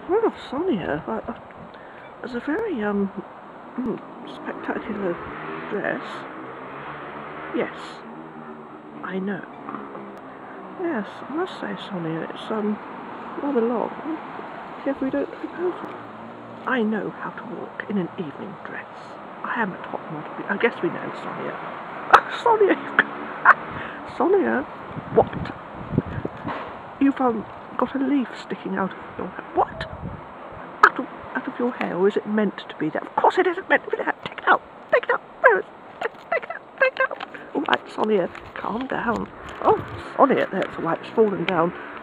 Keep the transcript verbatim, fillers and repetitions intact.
Well, Sonia, uh, uh, it's a very um mm, spectacular dress. Yes, I know. Yes, I must say, Sonia, it's um rather long. If we don't trip over. I know how to walk in an evening dress. I am a top model. I guess we know, Sonia. Sonia, you've Sonia, what? You've um got a leaf sticking out of your hair. What? Out of out of your hair, or is it meant to be there? Of course it isn't meant to be there. Take it out. Take it out. Where is it? Take it out. Take it out. All right, Sonia, calm down. Oh, Sonia, that's all right. It's fallen down.